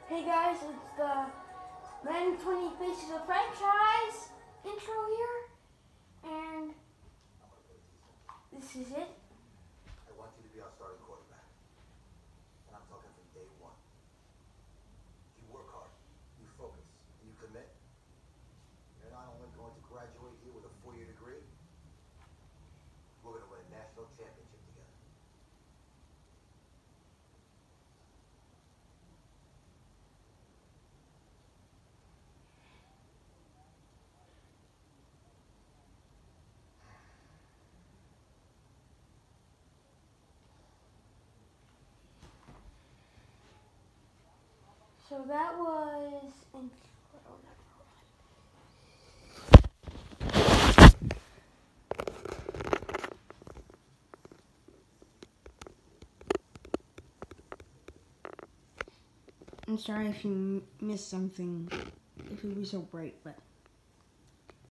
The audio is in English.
Hey guys, it's the Madden 20 Faces of Franchise intro here, and this is it. I want you to be our starting quarterback, and I'm talking from day one. You work hard, you focus, and you commit. You're not only going to graduate here with a 4-year degree, we're going to win a national championship together. So that was intro I'm sorry if you missed something, if it was so bright, but